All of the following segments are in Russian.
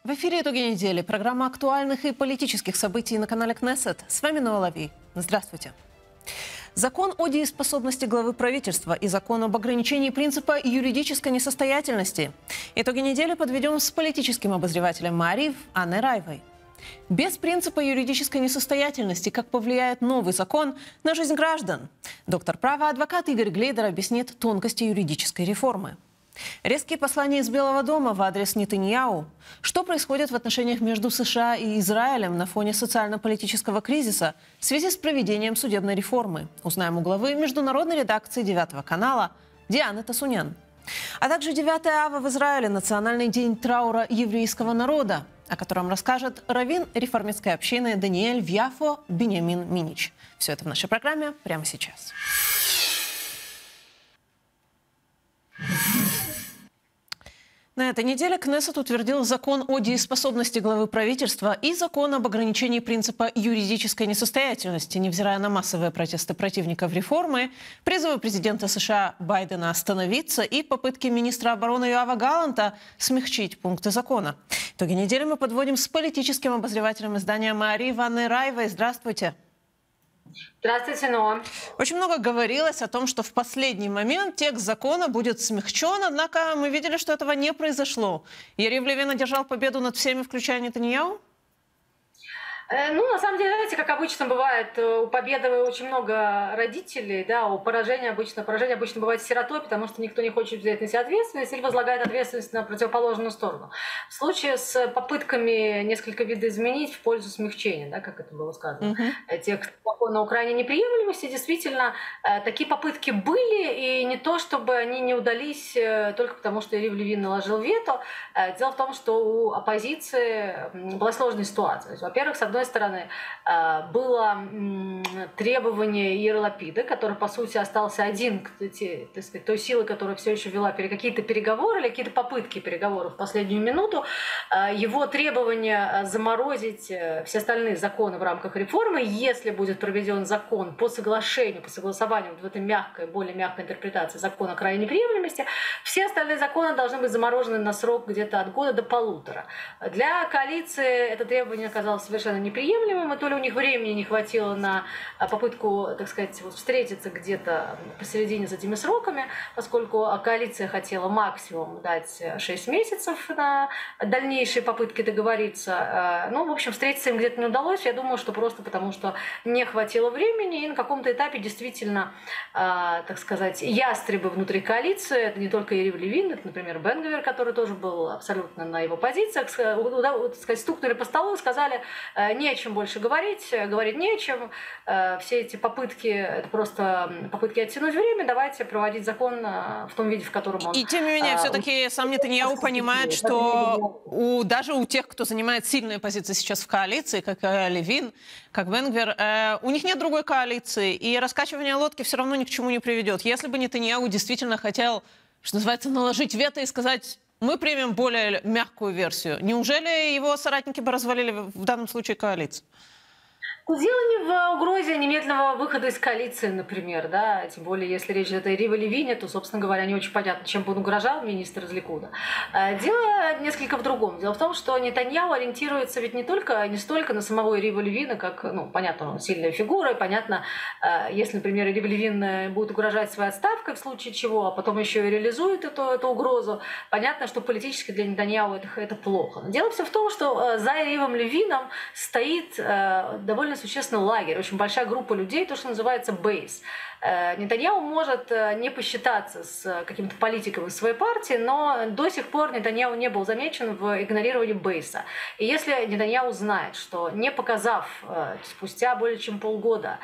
В эфире «Итоги недели». Программа актуальных и политических событий на канале Кнессет. С вами Новая Лави. Здравствуйте. Закон о дееспособности главы правительства и закон об ограничении принципа юридической несостоятельности. Итоги недели подведем с политическим обозревателем Маариев Анной Раевой. Без принципа юридической несостоятельности как повлияет новый закон на жизнь граждан? Доктор права, адвокат Игорь Глейдер объяснит тонкости юридической реформы. Резкие послания из Белого дома в адрес Нетаньяху. Что происходит в отношениях между США и Израилем на фоне социально-политического кризиса в связи с проведением судебной реформы? Узнаем у главы международной редакции 9 канала Дианы Тасунян. А также 9 ава в Израиле – национальный день траура еврейского народа, о котором расскажет раввин реформистской общины Даниэль в Яфо Биньямин Минич. Все это в нашей программе прямо сейчас. На этой неделе Кнессет утвердил закон о дееспособности главы правительства и закон об ограничении принципа юридической несостоятельности, невзирая на массовые протесты противников реформы, призывы президента США Байдена остановиться и попытки министра обороны Йоава Галланта смягчить пункты закона. Итоги недели мы подводим с политическим обозревателем издания Маариев Анной Раевой. Здравствуйте. Здравствуйте, Ноа. Очень много говорилось о том, что в последний момент текст закона будет смягчен, однако мы видели, что этого не произошло. Ярив Левин одержал победу над всеми, включая Нетаньяху? Ну, на самом деле, знаете, как обычно бывает, у победы очень много родителей, да, у поражения обычно бывает сиротой, потому что никто не хочет взять на себя ответственность или возлагает ответственность на противоположную сторону. В случае с попытками несколько видоизменить в пользу смягчения, да, как это было сказано, текст закона на Украине неприемлемости, действительно, такие попытки были, и не то, чтобы они не удались только потому, что Ярив Левин наложил вето. Дело в том, что у оппозиции была сложная ситуация. Во-первых, с одной стороны, было требование Яира Лапида, который, по сути, остался один, так сказать, той силы, которая все еще вела какие-то переговоры или какие-то попытки переговоров в последнюю минуту. Его требование заморозить все остальные законы в рамках реформы, если будет проведен закон по соглашению, по согласованию вот в этой более мягкой интерпретации закона о крайней неприемлемости, все остальные законы должны быть заморожены на срок где-то от года до 1,5. Для коалиции это требование оказалось совершенно неприемлемым, и то ли у них времени не хватило на попытку, так сказать, встретиться где-то посередине с этими сроками, поскольку коалиция хотела максимум дать 6 месяцев на дальнейшие попытки договориться. Ну, в общем, встретиться им где-то не удалось. Я думаю, что просто потому, что не хватило времени, и на каком-то этапе действительно, так сказать, ястребы внутри коалиции, это не только Ярив Левин, это, например, Бен Гвир, который тоже был абсолютно на его позициях, так сказать, стукнули по столу и сказали: не о чем больше говорить не о чем. Все эти попытки, это просто попытки оттянуть время, давайте проводить закон в том виде, в котором он... И тем не менее, все-таки сам Нетаньяху понимает, что даже у тех, кто занимает сильные позиции сейчас в коалиции, как Левин, как Бен Гвир, у них нет другой коалиции, и раскачивание лодки все равно ни к чему не приведет. Если бы Нетаньяху действительно хотел, что называется, наложить вето и сказать: мы примем более мягкую версию, неужели его соратники бы развалили в данном случае коалицию? Дело не в угрозе немедленного выхода из коалиции, например, да, тем более, если речь идет о Яриве Левине, то, собственно говоря, не очень понятно, чем бы он угрожал, министр из Ликуда. Дело несколько в другом. Дело в том, что Нетаньяху ориентируется ведь не столько на самого Ярива Левина, как, ну, понятно, он сильная фигура, и понятно, если, например, Ярив Левин будет угрожать своей отставкой в случае чего, а потом еще и реализует эту угрозу, понятно, что политически для Нетаньяху это плохо. Но дело все в том, что за Яривом Левином стоит довольно существенный лагерь, очень большая группа людей, то, что называется бейс. Нетаньяху может не посчитаться с каким-то политиком из своей партии, но до сих пор Нетаньяху не был замечен в игнорировании бейса. И если Нетаньяху знает, что не показав спустя более чем полгода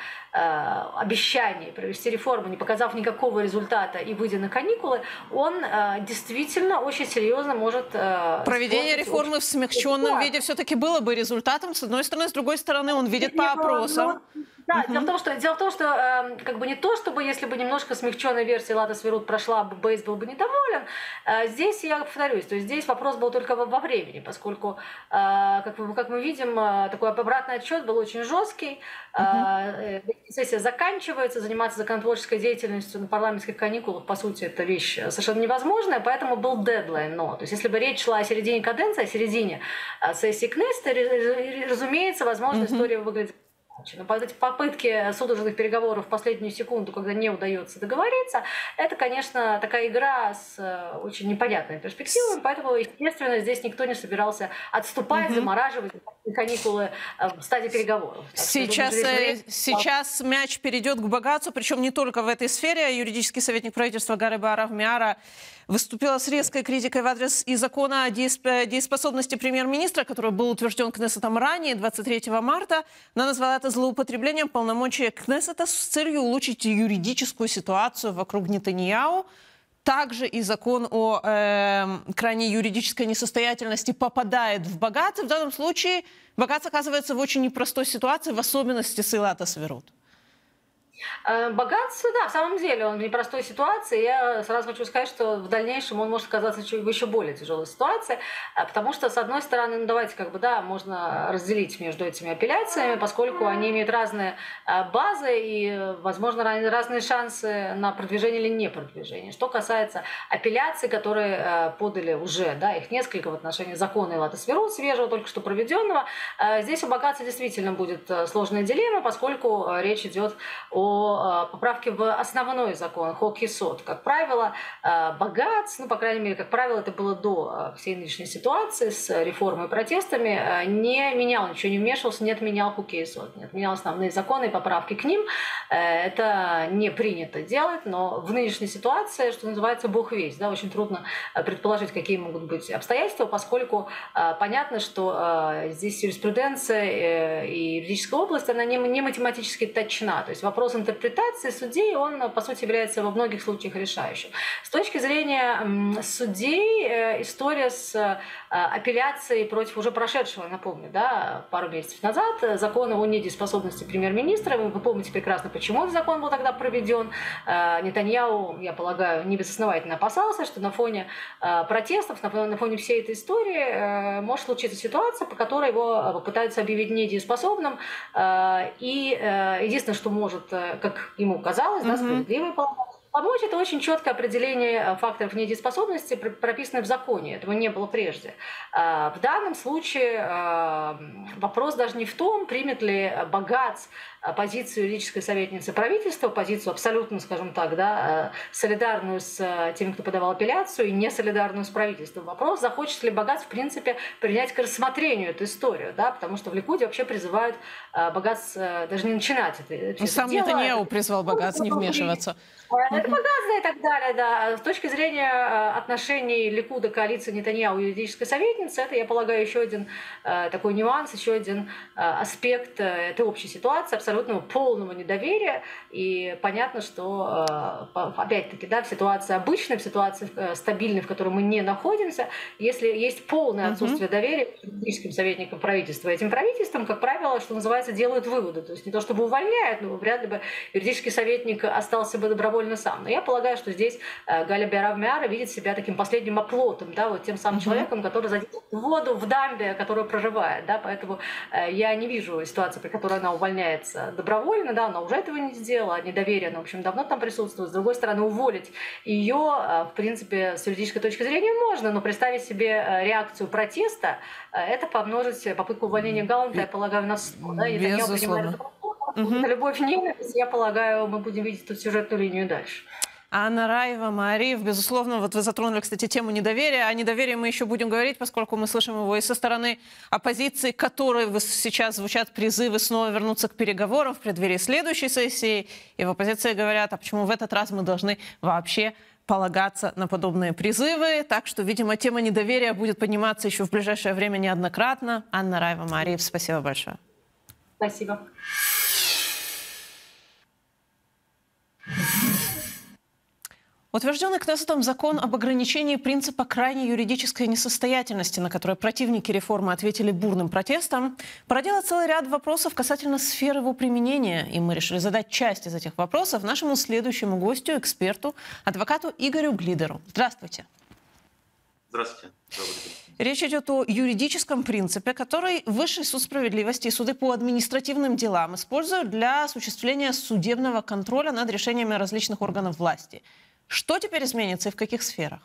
обещаний провести реформу, не показав никакого результата и выйдя на каникулы, он действительно очень серьезно может... Проведение реформы в смягченном виде все-таки было бы результатом, с одной стороны, с другой стороны, он видит по опросам. Да, дело в том, что как бы не то, чтобы если бы немножко смягченная версия Лада Сверуд прошла, Бейс был бы недоволен. Здесь, я повторюсь, то есть здесь вопрос был только во времени, поскольку, как мы видим, такой обратный отчет был очень жесткий. Сессия заканчивается, заниматься законотворческой деятельностью на парламентских каникулах, по сути, это вещь совершенно невозможная, поэтому был дедлайн. То есть если бы речь шла о середине каденции, о середине сессии Кнессета, разумеется, возможно, история выглядит. Но эти попытки судорожных переговоров в последнюю секунду, когда не удается договориться, это, конечно, такая игра с очень непонятной перспективой, поэтому, естественно, здесь никто не собирался отступать, замораживать каникулы в стадии переговоров. Сейчас мяч перейдет к Багацу, причем не только в этой сфере. Юридический советник правительства Гареба Аравмиара выступила с резкой критикой в адрес и закона о дееспособности премьер-министра, который был утвержден Кнессетом ранее, 23 марта. Она назвала это злоупотреблением полномочий Кнессета с целью улучшить юридическую ситуацию вокруг Нетаньяху. Также и закон о крайней юридической несостоятельности попадает в Багац. И в данном случае Багац оказывается в очень непростой ситуации, в особенности с Илата Сверуд. Багац, да, в самом деле он в непростой ситуации. Я сразу хочу сказать, что в дальнейшем он может оказаться в еще более тяжелой ситуации, потому что, с одной стороны, давайте можно разделить между этими апелляциями, поскольку они имеют разные базы и, возможно, разные шансы на продвижение или не продвижение. Что касается апелляций, которые подали уже, да, их несколько в отношении закона Илата Сверуд, свежего, только что проведенного, здесь у Багаца действительно будет сложная дилемма, поскольку речь идет о поправке в основной закон, Хок-Есод. Как правило, Багац, по крайней мере, как правило, это было до всей нынешней ситуации с реформой и протестами, не менял, ничего не вмешивался, не отменял Хок-Есод, не отменял основные законы и поправки к ним. Это не принято делать, но в нынешней ситуации, что называется, бог весть. Да, очень трудно предположить, какие могут быть обстоятельства, поскольку понятно, что здесь юриспруденция и юридическая область, она не математически точна. То есть вопрос интерпретации судей, он, по сути, является во многих случаях решающим. С точки зрения судей, история с апелляцией против уже прошедшего, напомню, да, пару месяцев назад, закона о недееспособности премьер-министра. Вы помните прекрасно, почему этот закон был тогда проведен. Нетаньяху, я полагаю, небезосновательно опасался, что на фоне протестов, на фоне всей этой истории может случиться ситуация, по которой его попытаются объявить недееспособным. И единственное, что может, как ему казалось, да, справедливо помочь, это очень четкое определение факторов недееспособности, прописанное в законе. Этого не было прежде. В данном случае вопрос даже не в том, примет ли Багац позицию юридической советницы правительства, позицию абсолютно, скажем так, да, солидарную с теми, кто подавал апелляцию, и не солидарную с правительством. Вопрос, захочет ли Багац, в принципе, принять к рассмотрению эту историю, да, потому что в Ликуде вообще призывают Багац даже не начинать это сам дело. Нетаньяху призвал Багац не вмешиваться. Это Багац и так далее, да. С точки зрения отношений Ликуда, коалиции Нетаньяху и юридической советницы, это, я полагаю, еще один такой нюанс, еще один аспект этой общей ситуации, абсолютного полного недоверия. И понятно, что, опять-таки, да, в ситуации обычной, в ситуации стабильной, в которой мы не находимся, если есть полное отсутствие доверия к юридическим советникам правительства, этим правительством, как правило, что называется, делают выводы. То есть не то чтобы увольняют, но вряд ли бы юридический советник остался бы добровольно сам. Но я полагаю, что здесь Галеб Аравмиара видит себя таким последним оплотом, да, вот тем самым человеком, который задержит воду в дамбе, которую проживает. Да, поэтому я не вижу ситуации, при которой она увольняется добровольно, да, она уже этого не сделала, недоверие, она, в общем, давно там присутствует. С другой стороны, уволить ее, в принципе, с юридической точки зрения можно, но представить себе реакцию протеста, это помножить попытку увольнения Галанта, я полагаю, на 100. Да, безусловно. Любовь, ненависть, я полагаю, мы будем видеть тут сюжетную линию дальше. Анна Раева, Маариев, безусловно, вот вы затронули, кстати, тему недоверия. О недоверии мы еще будем говорить, поскольку мы слышим его и со стороны оппозиции, которой сейчас звучат призывы снова вернуться к переговорам в преддверии следующей сессии. И в оппозиции говорят, а почему в этот раз мы должны вообще полагаться на подобные призывы. Так что, видимо, тема недоверия будет подниматься еще в ближайшее время неоднократно. Анна Раева, Маариев, спасибо большое. Спасибо. Утвержденный Кнессетом закон об ограничении принципа крайней юридической несостоятельности, на который противники реформы ответили бурным протестом, породил целый ряд вопросов касательно сферы его применения. И мы решили задать часть из этих вопросов нашему следующему гостю, эксперту, адвокату Игорю Глидеру. Здравствуйте. Здравствуйте. Речь идет о юридическом принципе, который Высший суд справедливости и суды по административным делам используют для осуществления судебного контроля над решениями различных органов власти. Что теперь изменится и в каких сферах?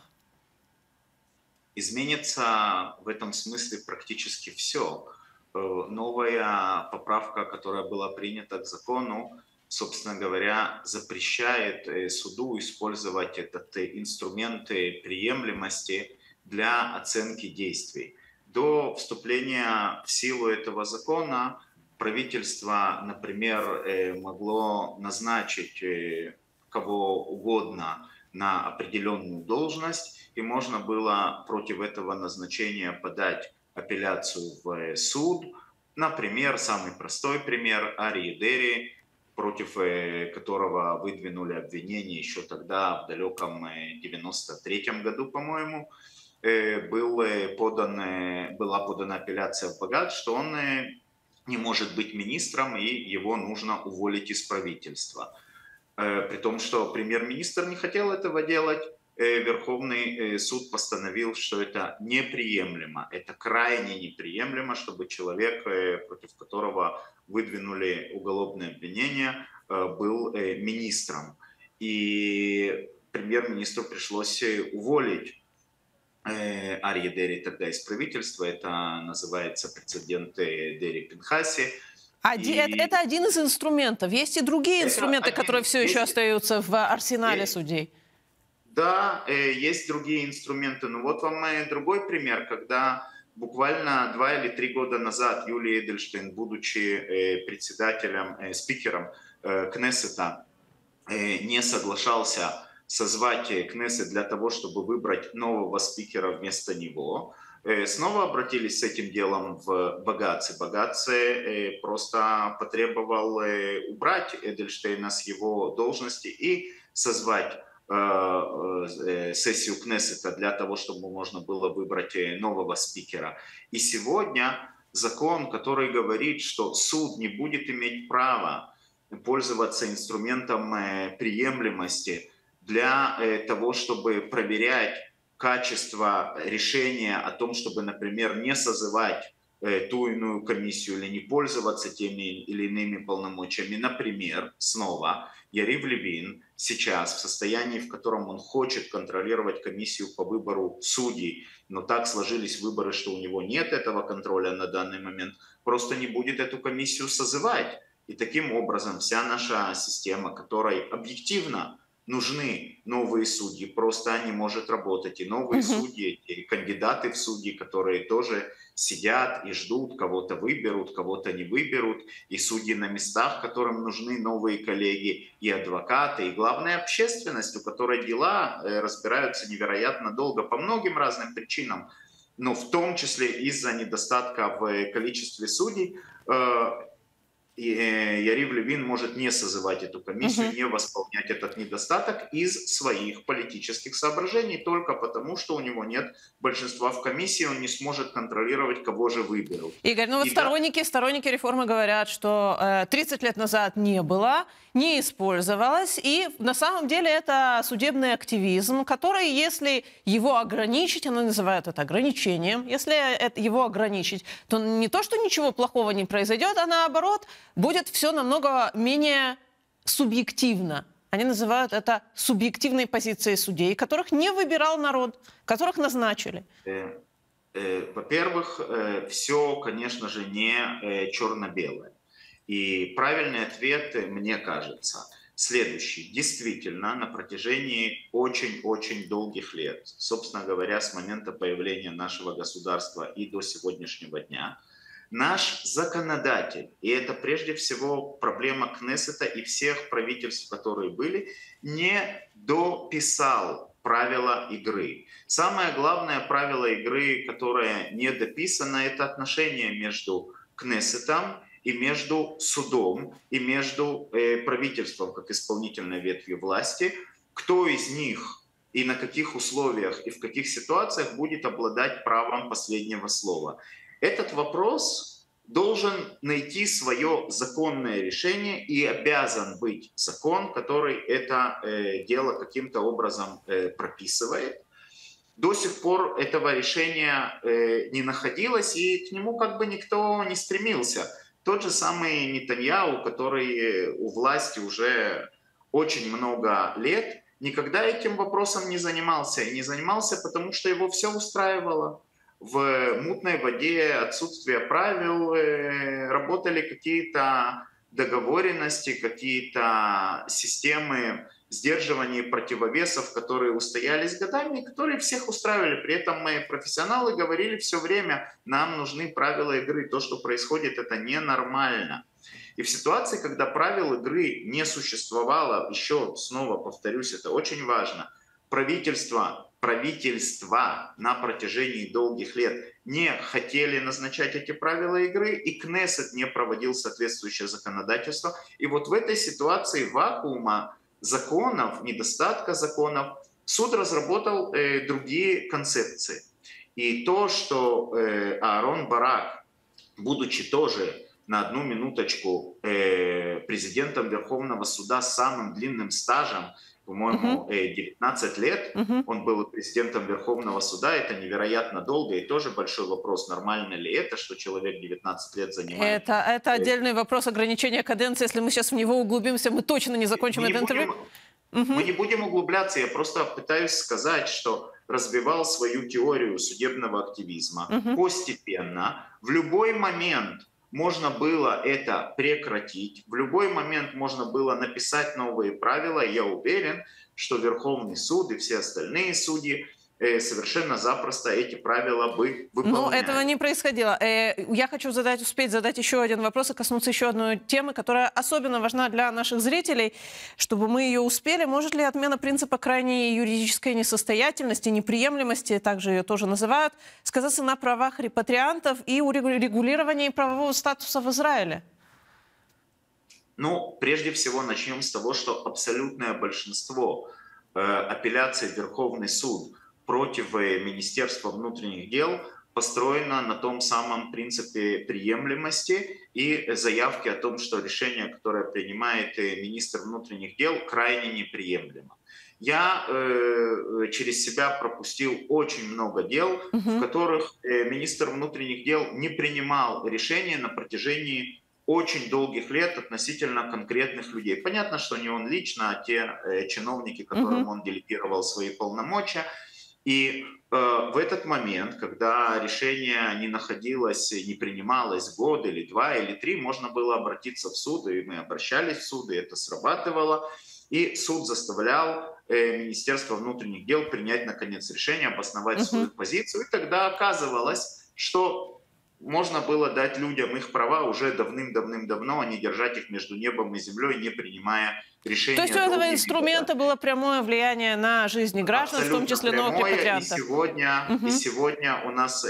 Изменится в этом смысле практически все. Новая поправка, которая была принята к закону, собственно говоря, запрещает суду использовать этот инструмент приемлемости для оценки действий. До вступления в силу этого закона правительство, например, могло назначить кого угодно на определенную должность, и можно было против этого назначения подать апелляцию в суд. Например, самый простой пример — Арье Дери, против которого выдвинули обвинение еще тогда, в далеком 93-м году, по-моему, была подана апелляция в Багад, что он не может быть министром и его нужно уволить из правительства. При том, что премьер-министр не хотел этого делать, Верховный суд постановил, что это неприемлемо, это крайне неприемлемо, чтобы человек, против которого выдвинули уголовное обвинение, был министром. И премьер-министру пришлось уволить Арье Дери тогда из правительства. Это называется прецедент Дери-Пинхаси. Это один из инструментов. Есть и другие инструменты, которые все еще остаются в арсенале судей. Да, есть другие инструменты. Но вот вам другой пример, когда буквально 2 или 3 года назад Юлий Эдельштейн, будучи спикером Кнессета, не соглашался созвать Кнессет для того, чтобы выбрать нового спикера вместо него, снова обратились с этим делом в Багац. Багац просто потребовал убрать Эдельштейна с его должности и созвать сессию Кнессета для того, чтобы можно было выбрать нового спикера. И сегодня закон, который говорит, что суд не будет иметь права пользоваться инструментом приемлемости для того, чтобы проверять качество решения о том, чтобы, например, не созывать ту иную комиссию или не пользоваться теми или иными полномочиями. Например, снова Ярив Левин сейчас в состоянии, в котором он хочет контролировать комиссию по выбору судей, но так сложились выборы, что у него нет этого контроля на данный момент, просто не будет эту комиссию созывать. И таким образом вся наша система, которой объективно нужны новые судьи, просто не может работать. И новые судьи, и кандидаты в судьи, которые тоже сидят и ждут, кого-то выберут, кого-то не выберут, и судьи на местах, которым нужны новые коллеги, и адвокаты, и главная общественность, у которой дела разбираются невероятно долго по многим разным причинам, но в том числе из-за недостатка в количестве судей. И Ярив Левин может не созывать эту комиссию, не восполнять этот недостаток из своих политических соображений, только потому, что у него нет большинства в комиссии, он не сможет контролировать, кого же выберут. Игорь, ну вот сторонники реформы говорят, что 30 лет назад не было, не использовалось, и на самом деле это судебный активизм, который, если его ограничить, они называют это ограничением, если его ограничить, то не то, что ничего плохого не произойдет, а наоборот, будет все намного менее субъективно. Они называют это субъективной позицией судей, которых не выбирал народ, которых назначили. Во-первых, все, конечно же, не черно-белое. И правильный ответ, мне кажется, следующий. Действительно, на протяжении очень-очень долгих лет, собственно говоря, с момента появления нашего государства и до сегодняшнего дня, наш законодатель, и это прежде всего проблема Кнессета и всех правительств, которые были, не дописал правила игры. Самое главное правило игры, которое не дописано, это отношение между Кнессетом и между судом, и между правительством, как исполнительной ветвью власти, кто из них и на каких условиях и в каких ситуациях будет обладать правом последнего слова. Этот вопрос должен найти свое законное решение, и обязан быть закон, который это дело каким-то образом прописывает. До сих пор этого решения не находилось, и к нему как бы никто не стремился. Тот же самый Нетаньяху, который у власти уже очень много лет, никогда этим вопросом не занимался. И не занимался, потому что его все устраивало. В мутной воде отсутствие правил, работали какие-то договоренности, какие-то системы сдерживания и противовесов, которые устоялись годами, и которые всех устраивали. При этом мои профессионалы говорили все время, нам нужны правила игры. То, что происходит, это ненормально. И в ситуации, когда правил игры не существовало, еще снова повторюсь, это очень важно, правительства на протяжении долгих лет не хотели назначать эти правила игры, и Кнессет не проводил соответствующее законодательство. И вот в этой ситуации вакуума законов, недостатка законов, суд разработал другие концепции. И то, что Аарон Барак, будучи тоже на одну минуточку президентом Верховного суда с самым длинным стажем, по-моему, 19 лет, он был президентом Верховного суда, это невероятно долго, и тоже большой вопрос, нормально ли это, что человек 19 лет занимает. Это отдельный вопрос ограничения каденции, если мы сейчас в него углубимся, мы точно не закончим это интервью. Мы не будем углубляться, я просто пытаюсь сказать, что развивал свою теорию судебного активизма постепенно, в любой момент можно было это прекратить, в любой момент можно было написать новые правила. Я уверен, что Верховный суд и все остальные судьи совершенно запросто эти правила бы выполняли. Но этого не происходило. Я хочу успеть задать еще один вопрос и коснуться еще одной темы, которая особенно важна для наших зрителей, чтобы мы ее успели. Может ли отмена принципа крайней юридической несостоятельности, неприемлемости, также ее тоже называют, сказаться на правах репатриантов и урегулировании правового статуса в Израиле? Ну, прежде всего, начнем с того, что абсолютное большинство апелляций в Верховный суд против Министерства внутренних дел построена на том самом принципе приемлемости и заявки о том, что решение, которое принимает министр внутренних дел, крайне неприемлемо. Я через себя пропустил очень много дел, в которых министр внутренних дел не принимал решения на протяжении очень долгих лет относительно конкретных людей. Понятно, что не он лично, а те чиновники, которым он делегировал свои полномочия. И в этот момент, когда решение не находилось, не принималось год или два или три, можно было обратиться в суд, и мы обращались в суд, и это срабатывало. И суд заставлял Министерство внутренних дел принять, наконец, решение, обосновать свою позицию. И тогда оказывалось, что можно было дать людям их права уже давным-давным-давно, а не держать их между небом и землей, не принимая решения. То есть у этого инструмента было прямое влияние на жизнь граждан, абсолютно, в том числе новых репатриантов. И сегодня у нас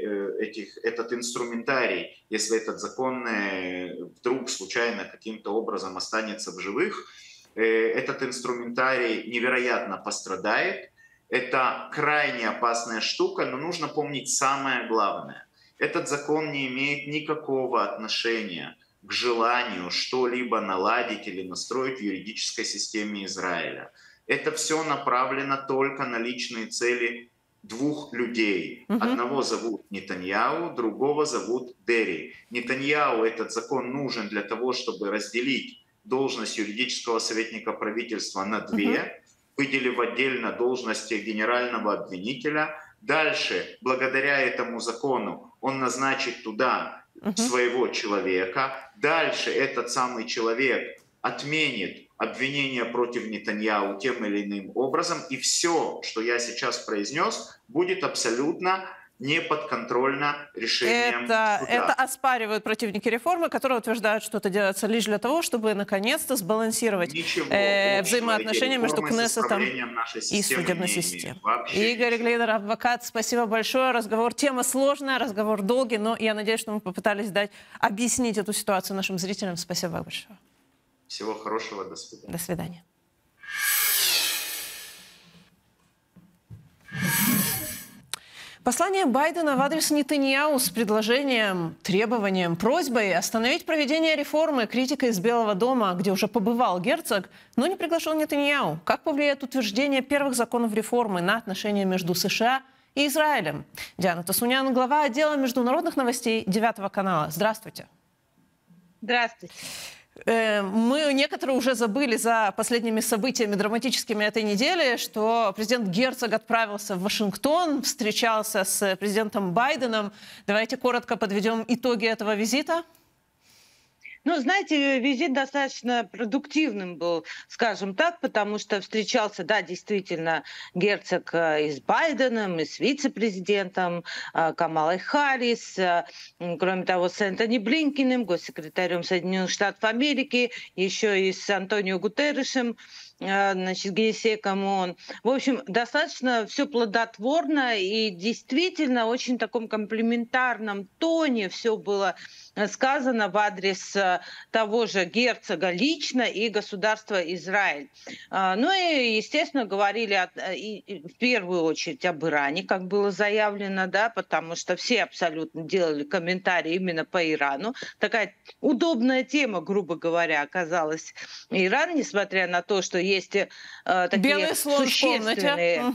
этот инструментарий, если этот закон вдруг случайно каким-то образом останется в живых, этот инструментарий невероятно пострадает. Это крайне опасная штука, но нужно помнить самое главное. Этот закон не имеет никакого отношения к желанию что-либо наладить или настроить в юридической системе Израиля. Это все направлено только на личные цели двух людей. Одного зовут Нетаньяху, другого зовут Дерри. Нетаньяху этот закон нужен для того, чтобы разделить должность юридического советника правительства на две, выделив отдельно должность генерального обвинителя. Дальше, благодаря этому закону, он назначит туда своего человека. Дальше этот самый человек отменит обвинение против Нетаньяху тем или иным образом. И все, что я сейчас произнес, будет абсолютно не подконтрольно решением суда. Это оспаривают противники реформы, которые утверждают, что это делается лишь для того, чтобы наконец-то сбалансировать взаимоотношения между Кнессетом и судебной системой. Игорь Глинер, адвокат, спасибо большое. Тема сложная, разговор долгий, но я надеюсь, что мы попытались объяснить эту ситуацию нашим зрителям. Спасибо большое. Всего хорошего, до свидания. До свидания. Послание Байдена в адрес Нетаньяху с предложением, требованием, просьбой остановить проведение реформы критика из Белого дома, где уже побывал Герцог, но не приглашен Нетаньяху. Как повлияет утверждение первых законов реформы на отношения между США и Израилем? Диана Тасунян, глава отдела международных новостей 9 канала. Здравствуйте. Здравствуйте. Мы некоторые уже забыли за последними событиями драматическими этой недели, что президент Герцог отправился в Вашингтон, встречался с президентом Байденом. Давайте коротко подведем итоги этого визита. Ну, знаете, визит достаточно продуктивным был, скажем так, потому что встречался, да, действительно, Герцог и с Байденом, и с вице-президентом Камалой Харрис, кроме того, с Энтони Блинкеном, госсекретарем Соединенных Штатов Америки, еще и с Антонио Гутерришем, значит, генсеком ООН. В общем, достаточно все плодотворно и действительно очень таком комплиментарном тоне все было сказано в адрес того же герцога лично и государства Израиль. Ну и, естественно, говорили в первую очередь об Иране, как было заявлено, да, потому что все абсолютно делали комментарии именно по Ирану. Такая удобная тема, грубо говоря, оказалась Иран, несмотря на то, что есть такие существенные...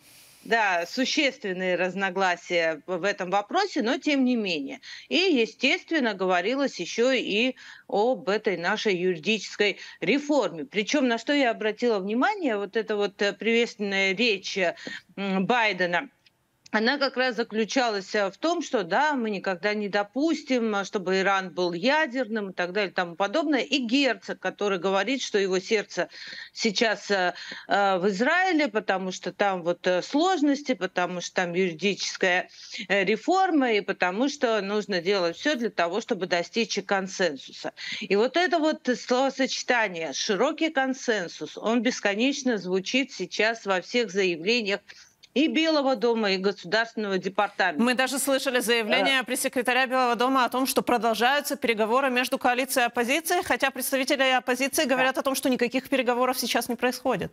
Да, существенные разногласия в этом вопросе, но тем не менее. И, естественно, говорилось еще и об этой нашей юридической реформе. Причем, на что я обратила внимание, вот эта вот приветственная речь Байдена, она как раз заключалась в том, что да, мы никогда не допустим, чтобы Иран был ядерным и так далее и тому подобное. И герцог, который говорит, что его сердце сейчас в Израиле, потому что там вот сложности, потому что там юридическая реформа и потому что нужно делать все для того, чтобы достичь консенсуса. И вот это вот словосочетание «широкий консенсус», он бесконечно звучит сейчас во всех заявлениях и Белого дома, и Государственного департамента. Мы даже слышали заявление пресс-секретаря Белого дома о том, что продолжаются переговоры между коалицией и оппозицией, хотя представители оппозиции говорят о том, что никаких переговоров сейчас не происходит.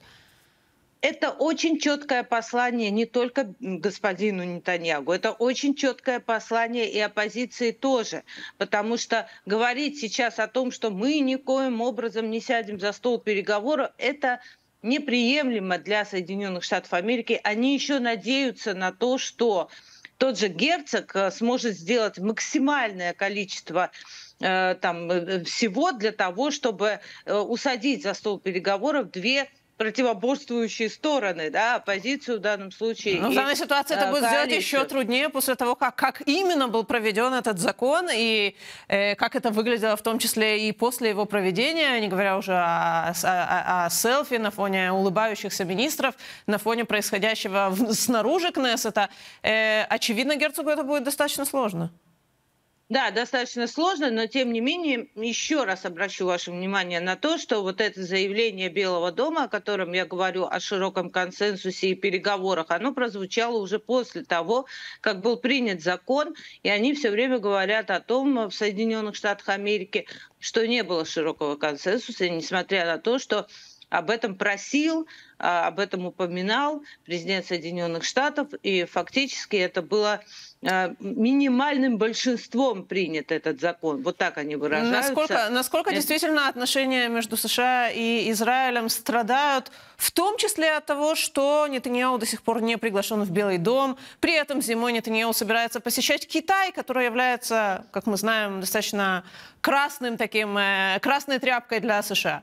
Это очень четкое послание не только господину Нетаньяху, это очень четкое послание и оппозиции тоже, потому что говорить сейчас о том, что мы никоим образом не сядем за стол переговоров, это неприемлемо для Соединенных Штатов Америки. Они еще надеются на то, что тот же герцог сможет сделать максимальное количество всего для того, чтобы усадить за стол переговоров две противоборствующие стороны, да, оппозицию в данном случае. Но в данной ситуации это будет сделать еще труднее после того, как именно был проведен этот закон и как это выглядело в том числе и после его проведения, не говоря уже о селфи на фоне улыбающихся министров, на фоне происходящего снаружи Кнессета. Очевидно, герцогу это будет достаточно сложно. Да, достаточно сложно, но тем не менее еще раз обращу ваше внимание на то, что вот это заявление Белого дома, о котором я говорю, о широком консенсусе и переговорах, оно прозвучало уже после того, как был принят закон, и они все время говорят о том в Соединенных Штатах Америки, что не было широкого консенсуса, несмотря на то, что об этом просил, об этом упоминал президент Соединенных Штатов, и фактически это было минимальным большинством принят этот закон. Вот так они выражаются. Насколько действительно отношения между США и Израилем страдают, в том числе от того, что Нетаньяху до сих пор не приглашен в Белый дом. При этом зимой Нетаньяху собирается посещать Китай, который является, как мы знаем, достаточно красной тряпкой для США.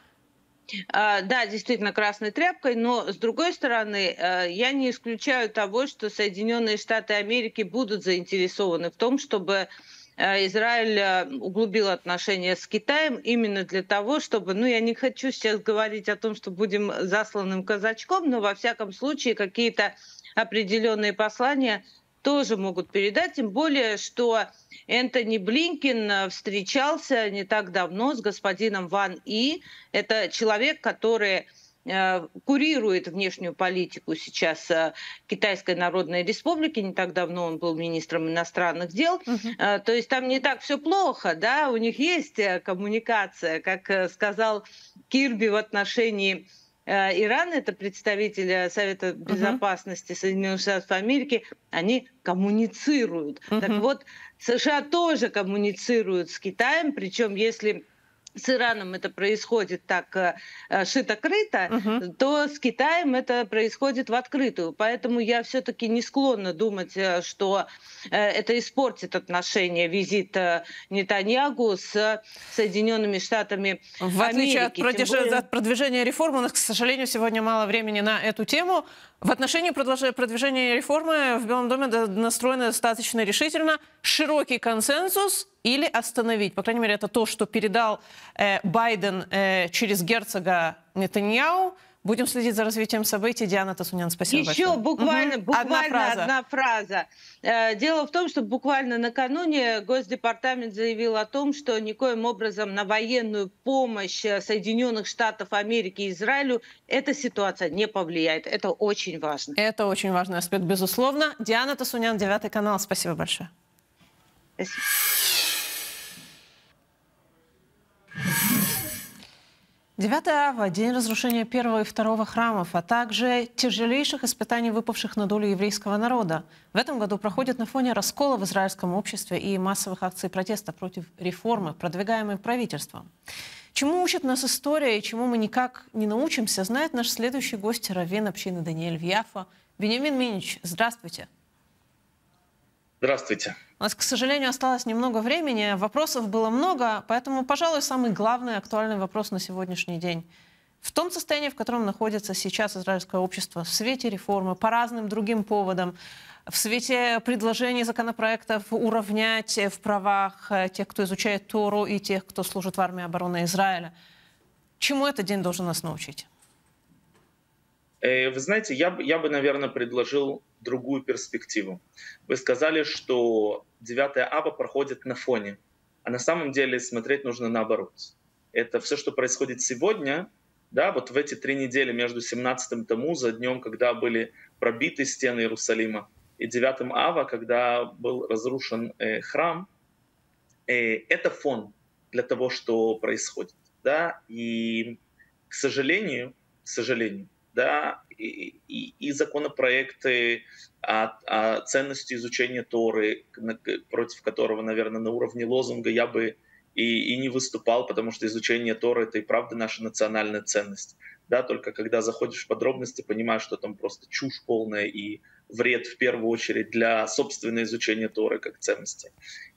Да, действительно, красной тряпкой, но, с другой стороны, я не исключаю того, что Соединенные Штаты Америки будут заинтересованы в том, чтобы Израиль углубил отношения с Китаем именно для того, чтобы, я не хочу сейчас говорить о том, что будем засланным казачком, но, во всяком случае, какие-то определенные послания тоже могут передать, тем более, что Энтони Блинкен встречался не так давно с господином Ван И. Это человек, который курирует внешнюю политику сейчас Китайской Народной Республики. Не так давно он был министром иностранных дел. То есть там не так все плохо, да, у них есть коммуникация, как сказал Кирби в отношении Иран, это представитель Совета Безопасности Соединенных Штатов Америки, они коммуницируют. Так вот, США тоже коммуницируют с Китаем, причем если с Ираном это происходит так шито-крыто, то с Китаем это происходит в открытую. Поэтому я все-таки не склонна думать, что это испортит отношения, визит Нетаньяху с Соединенными Штатами Америки. В отличие от продвижения реформ, у нас, к сожалению, сегодня мало времени на эту тему. В отношении продвижения реформы в Белом доме настроены достаточно решительно. Широкий консенсус или остановить. По крайней мере, это то, что передал Байден через герцога Нетаньяху. Будем следить за развитием событий. Диана Тасунян, спасибо большое. Еще буквально одна фраза. Дело в том, что буквально накануне Госдепартамент заявил о том, что никоим образом на военную помощь Соединенных Штатов Америки и Израилю эта ситуация не повлияет. Это очень важно. Это очень важный аспект, безусловно. Диана Тасунян, 9 канал. Спасибо большое. Спасибо. 9 ава – день разрушения первого и второго храмов, а также тяжелейших испытаний, выпавших на долю еврейского народа. В этом году проходит на фоне раскола в израильском обществе и массовых акций протеста против реформы, продвигаемой правительством. Чему учит нас история и чему мы никак не научимся, знает наш следующий гость, раввин общины Даниэль в Яффа. Биньямин Минич, здравствуйте. Здравствуйте. У нас, к сожалению, осталось немного времени, вопросов было много, поэтому, пожалуй, самый главный актуальный вопрос на сегодняшний день. В том состоянии, в котором находится сейчас израильское общество, в свете реформы, по разным другим поводам, в свете предложений законопроектов уравнять в правах тех, кто изучает Тору, и тех, кто служит в армии обороны Израиля, чему этот день должен нас научить? Вы знаете, я бы, наверное, предложил другую перспективу. Вы сказали, что 9 ава проходит на фоне, а на самом деле смотреть нужно наоборот. Это все, что происходит сегодня, да, вот в эти 3 недели между 17-м Тамуза, днем, когда были пробиты стены Иерусалима, и 9 ава, когда был разрушен храм, это фон для того, что происходит. Да? И, к сожалению, да, и законопроекты о ценности изучения Торы, против которого, наверное, на уровне лозунга я бы и не выступал, потому что изучение Торы — это и правда наша национальная ценность. Да, только когда заходишь в подробности, понимаешь, что там просто чушь полная и вред в первую очередь для собственного изучения Торы как ценности.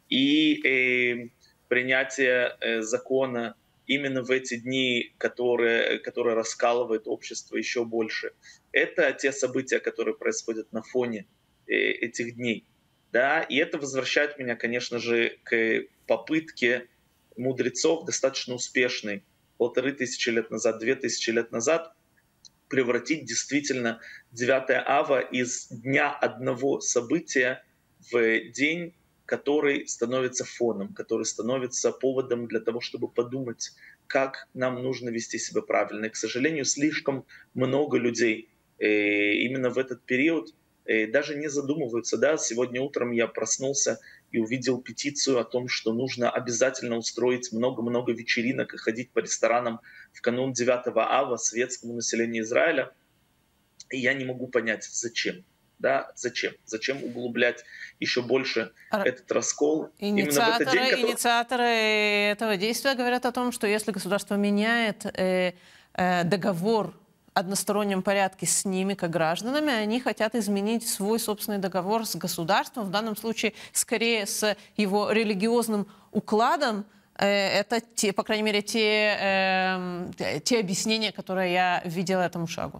И принятие закона именно в эти дни, которые раскалывают общество еще больше. Это те события, которые происходят на фоне этих дней. Да? И это возвращает меня, конечно же, к попытке мудрецов, достаточно успешной, 1500 лет назад, 2000 лет назад, превратить действительно 9 ава из дня одного события в день, который становится фоном, который становится поводом для того, чтобы подумать, как нам нужно вести себя правильно. И, к сожалению, слишком много людей именно в этот период даже не задумываются. Да? Сегодня утром я проснулся и увидел петицию о том, что нужно обязательно устроить много-много вечеринок и ходить по ресторанам в канун 9 ава светскому населению Израиля. И я не могу понять, зачем. Да, зачем? Зачем углублять еще больше этот раскол? Инициаторы этого действия говорят о том, что если государство меняет договор в одностороннем порядке с ними, как гражданами, они хотят изменить свой собственный договор с государством, в данном случае скорее с его религиозным укладом. Это, по крайней мере, те объяснения, которые я видела этому шагу.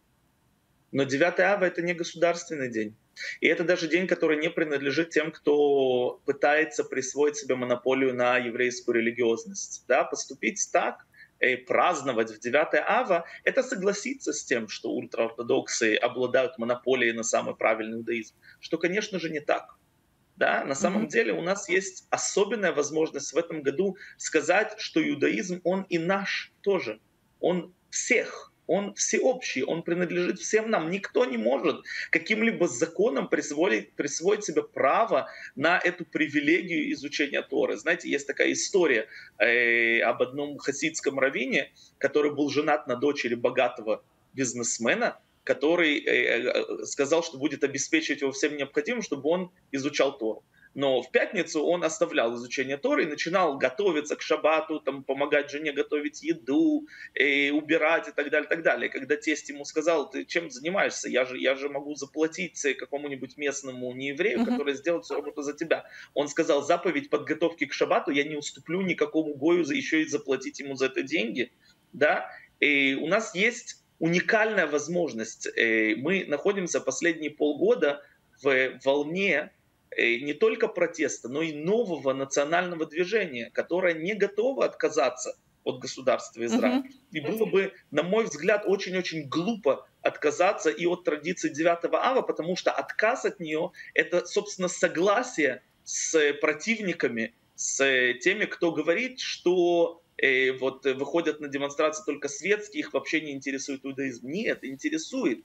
Но 9 ава — это не государственный день. И это даже день, который не принадлежит тем, кто пытается присвоить себе монополию на еврейскую религиозность. Да? Поступить так, праздновать в 9 ава — это согласиться с тем, что ультраортодоксы обладают монополией на самый правильный иудаизм. Что, конечно же, не так. Да? На самом деле у нас есть особенная возможность в этом году сказать, что иудаизм, он и наш тоже. Он всех. Он всеобщий, он принадлежит всем нам. Никто не может каким-либо законом присвоить себе право на эту привилегию изучения Торы. Знаете, есть такая история об одном хасидском раввине, который был женат на дочери богатого бизнесмена, который сказал, что будет обеспечивать его всем необходимым, чтобы он изучал Тору. Но в пятницу он оставлял изучение Торы и начинал готовиться к шаббату, там, помогать жене готовить еду, убирать и так далее, так далее. И когда тесть ему сказал: ты чем занимаешься? Я же могу заплатить какому-нибудь местному нееврею, который сделает всю работу за тебя. Он сказал: заповедь подготовки к шаббату я не уступлю никакому гою, еще и заплатить ему за это деньги. Да? И у нас есть уникальная возможность. Мы находимся последние полгода в волне не только протеста, но и нового национального движения, которое не готово отказаться от государства Израиль. И было бы, на мой взгляд, очень-очень глупо отказаться и от традиции 9 ава, потому что отказ от нее — это, собственно, согласие с противниками, с теми, кто говорит, что вот выходят на демонстрации только светские, их вообще не интересует иудаизм. Нет, интересует.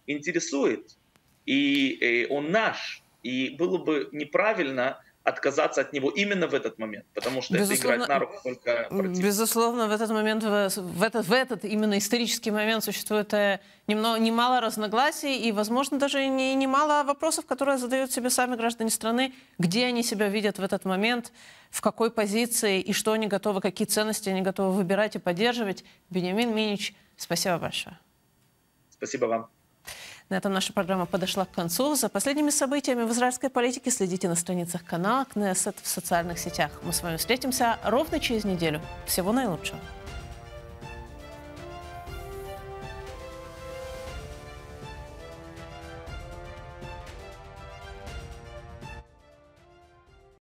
И он наш. И было бы неправильно отказаться от него именно в этот момент, потому что это играет на руку только противнику. Безусловно, в этот момент, в этот именно исторический момент существует немало разногласий и, возможно, даже немало вопросов, которые задают себе сами граждане страны, где они себя видят в этот момент, в какой позиции и что они готовы, какие ценности они готовы выбирать и поддерживать. Биньямин Минич, спасибо большое. Спасибо вам. На этом наша программа подошла к концу. За последними событиями в израильской политике следите на страницах канала Кнессет в социальных сетях. Мы с вами встретимся ровно через неделю. Всего наилучшего.